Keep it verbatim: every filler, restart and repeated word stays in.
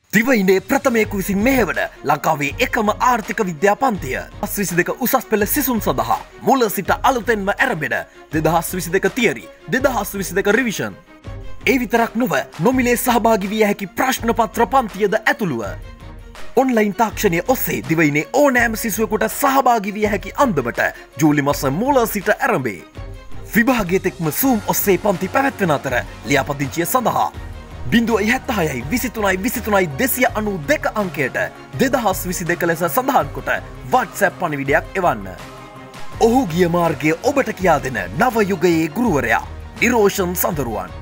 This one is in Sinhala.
දිවයිනේ ප්‍රථමයෙකු විසින් මෙහෙවන ලංකාවේ එකම ආර්ථික විද්‍යා පන්තිය දෙදහස් විසි දෙක උසස් පෙළ සිසුන් සඳහා මුල සිට අලුතෙන්ම ඇරඹෙන දෙදහස් විසි දෙක තියරි දෙදහස් විසි දෙක රිවිෂන්. ඒ විතරක් නොව නොමිලේ සහභාගී විය හැකි ප්‍රශ්න පත්‍ර පන්තියද ඇතුළුව ඔන්ලයින් තාක්ෂණය ඔස්සේ දිවයිනේ ඕනෑම සිසුවෙකුට සහභාගී විය හැකි අන්දමට ජූලි මාස මුල සිට ඇරඹේ. විභාගයේ තෙක්ම Zoom ඔස්සේ පන්ති පැවැත්වෙන අතර ලියාපදිංචිය සඳහා බිඳුවයි හැත්තහයයි විසිතුනයි විසිතුනයි දෙසිය අනු දෙක අංකයට දෙදහස් විසි දෙක ලෙස සඳහන් කොට WhatsApp පණිවිඩයක් එවන්න. ඔහු ගිය මාර්ගය ඔබට කියා දෙන නව යුගයේ ගුරුවරයා නිරෝෂන් සඳරුවන්.